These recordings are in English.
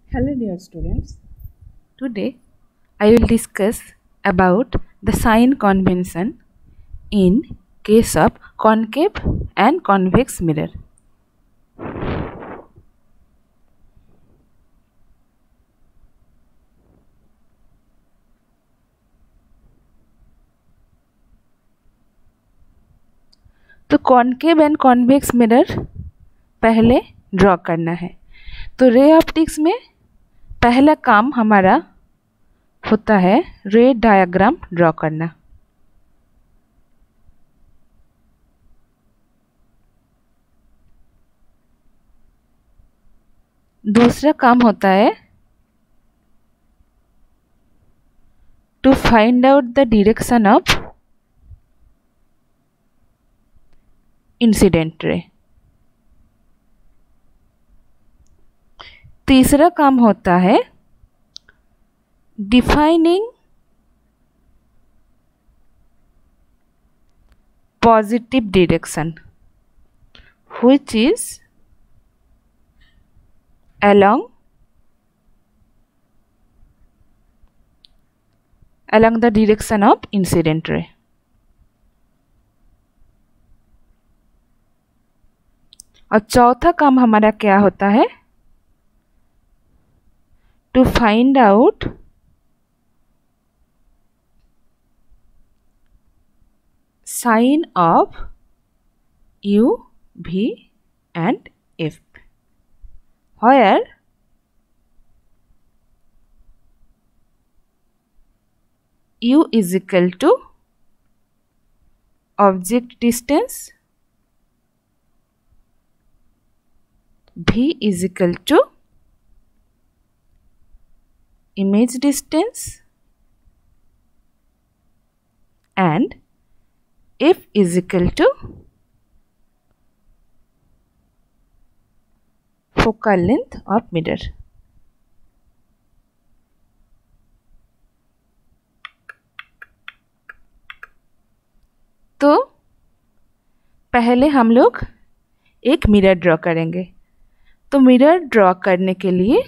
Hello dear students. Today I will discuss about the sign convention in case of concave and convex mirror. तो concave and convex mirror पहले draw करना है। तो ray optics में पहला काम हमारा होता है रे डायग्राम ड्रॉ करना। दूसरा काम होता है to find out the direction of incident ray. तीसरा काम होता है defining positive direction which is along the direction of incident ray. और चौथा काम हमारा क्या होता है to find out sign of U, V and F, where U is equal to object distance, V is equal to image distance and F is equal to focal length of mirror. तो पहले हम लोग एक mirror draw करेंगे। तो mirror draw करने के लिए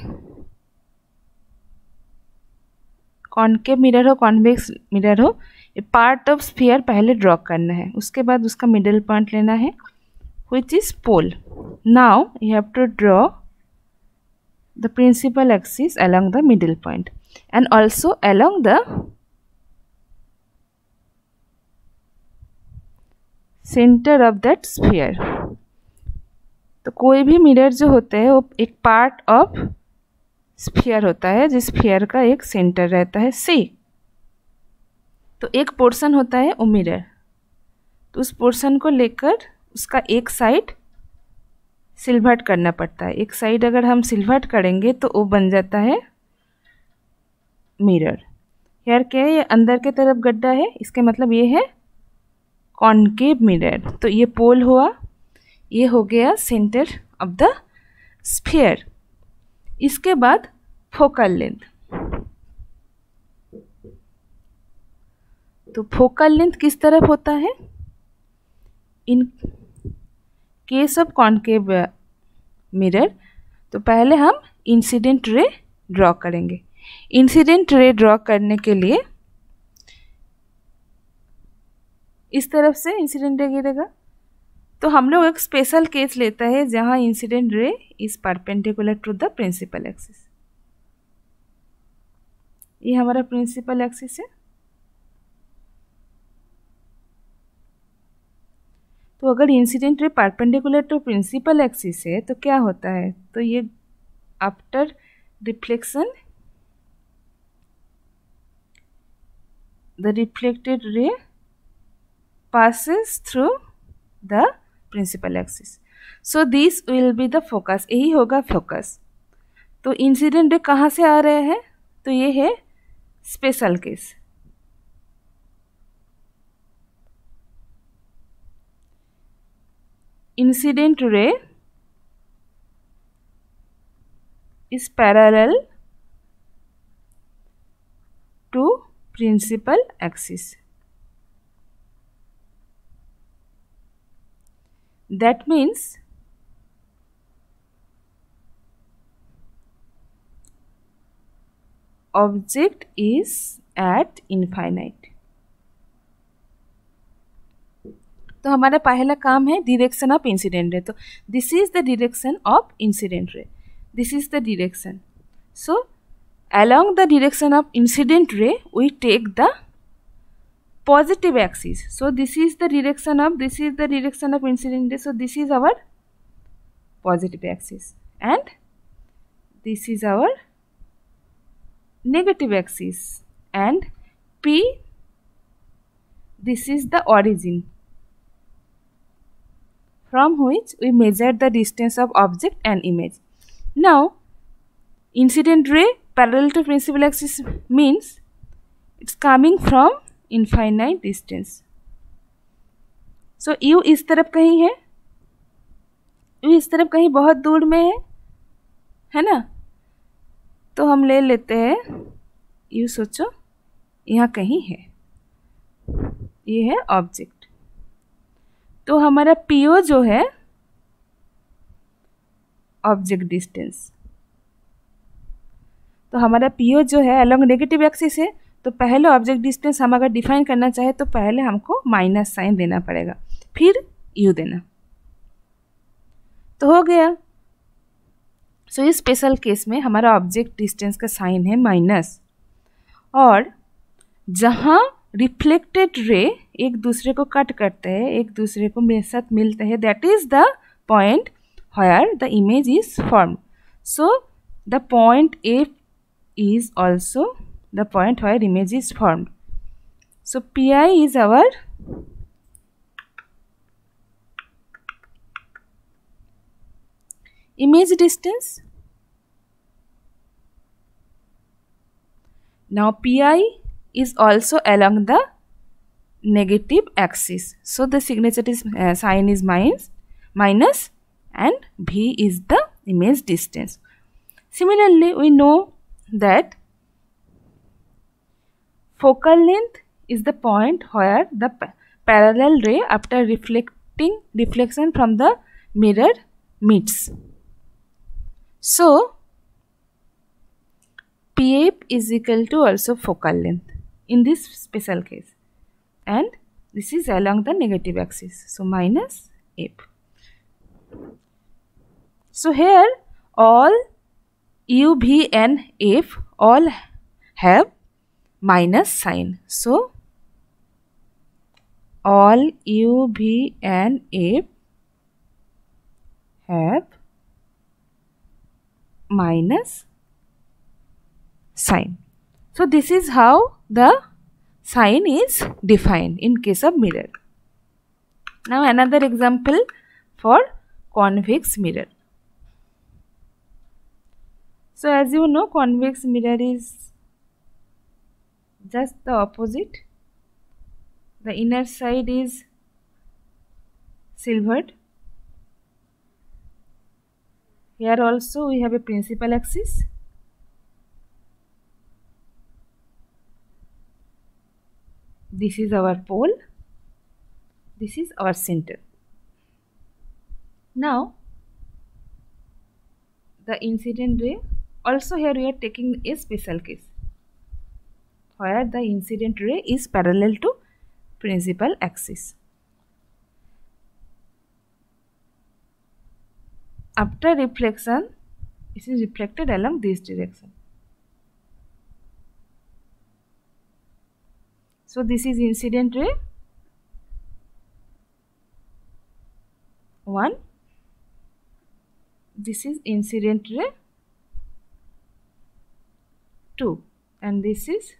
कॉन्केव मिरर हो कॉन्वेक्स मिरर हो, पार्ट ऑफ स्फीयर पहले ड्रॉ करना है, उसके बाद उसका मिडल पॉइंट लेना है which is pole. Now you have to draw the principal axis along the middle point and also along the center of that sphere. तो कोई भी मिरर जो होता है वो एक पार्ट ऑफ स्फीयर होता है, जिस स्फीयर का एक सेंटर रहता है C। तो एक पोर्शन होता है वो मिरर, तो उस पोर्शन को लेकर उसका एक साइड सिल्वर्ट करना पड़ता है। एक साइड अगर हम सिल्वर्ट करेंगे तो वो बन जाता है मिरर। यार क्या है, ये अंदर के तरफ गड्ढा है, इसके मतलब ये है कॉन्केव मिरर। तो ये पोल हुआ, ये हो गया सेंटर ऑफ द स्फीयर। इसके बाद फोकल लेंथ। तो फोकल लेंथ किस तरफ होता है? In case of concave mirror तो पहले हम इंसिडेंट रे ड्रॉ करेंगे। इंसिडेंट रे ड्रॉ करने के लिए इस तरफ से इंसिडेंट रे गिरेगा। तो हम लोग एक स्पेशल केस लेता है जहां incident ray is perpendicular to the principal axis. ये हमारा प्रिंसिपल एक्सिस है। तो अगर incident ray perpendicular to principal axis है तो क्या होता है, तो ये after reflection the reflected ray passes through the principal axis. So this will be the focus, यही होगा फोकस। तो इंसिडेंट रे कहाँ से आ रहे हैं, तो ये है special case. Incident ray is parallel to principal axis. That means object is at infinite. तो हमारा पहला काम है डिरेक्शन ऑफ इंसिडेंट रे. तो this is the direction of incident ray. This is the direction. So along the direction of incident ray we take the positive axis. So this is the direction of incident ray. So this is our positive axis and this is our negative axis, and P, this is the origin from which we measure the distance of object and image. Now incident ray parallel to principal axis means it's coming from infinite distance. So U इस तरफ कहीं है, U इस तरफ कहीं बहुत दूर में है ना. तो हम ले लेते हैं U, सोचो यहाँ कहीं है, ये है ऑब्जेक्ट. तो हमारा PO जो है ऑब्जेक्ट डिस्टेंस, तो हमारा PO जो है अलॉन्ग नेगेटिव एक्सिस है. तो पहले ऑब्जेक्ट डिस्टेंस हम अगर डिफाइन करना चाहे तो पहले हमको माइनस साइन देना पड़ेगा, फिर U देना. तो हो गया. सो इस स्पेशल केस में हमारा ऑब्जेक्ट डिस्टेंस का साइन है माइनस, और जहाँ रिफ्लेक्टेड रे एक दूसरे को कट करते हैं, एक दूसरे को मेरे साथ मिलते हैं, that is the point where the image is formed. So the point F is also the point where image is formed. So Pi is our image distance. Now Pi is also along the negative axis. So the signature is sign is minus and V is the image distance. Similarly, we know that focal length is the point where the parallel ray after reflection from the mirror meets. So PF is equal to also focal length in this special case, and this is along the negative axis, so minus F. So here all U, V and F all have minus sign. So all U, V and F have minus sign. So this is how the sign is defined in case of mirror. Now another example for convex mirror. So as you know, convex mirror is just the opposite. The inner side is silvered. Here also we have a principal axis. This is our pole. This is our center. Now the incident ray, also here we are taking a special case where the incident ray is parallel to principal axis. After reflection, it is reflected along this direction. So this is incident ray 1, this is incident ray 2, and this is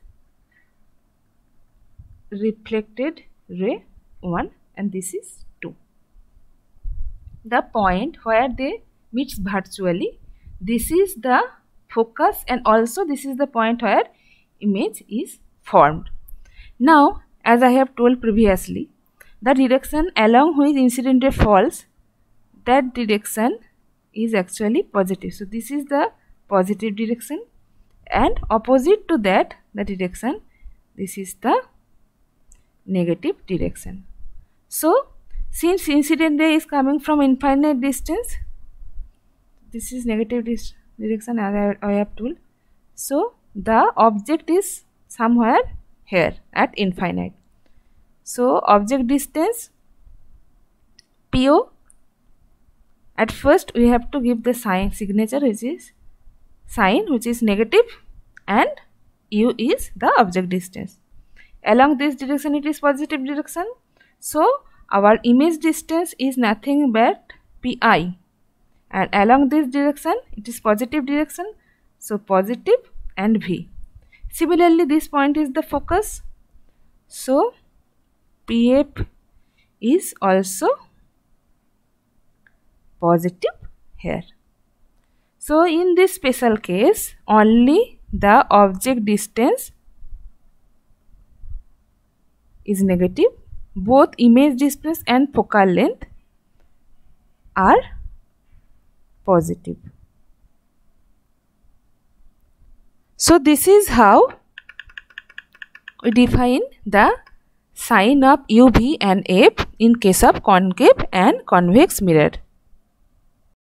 reflected ray 1, and this is 2. The point where they meets virtually, this is the focus, and also this is the point where image is formed. Now as I have told previously, the direction along which incident ray falls, that direction is actually positive. So this is the positive direction, and opposite to that the direction, this is the negative direction. So since incident ray is coming from infinite distance, this is negative direction as I have told. So the object is somewhere here at infinite. So object distance PO, at first we have to give the sign signature, which is sign which is negative, and U is the object distance. Along this direction it is positive direction, so our image distance is nothing but Pi, and along this direction it is positive direction, so positive and V. Similarly this point is the focus, so PF is also positive here. So in this special case only the object distance is negative, both image distance and focal length are positive. So this is how we define the sign of UV and F in case of concave and convex mirror.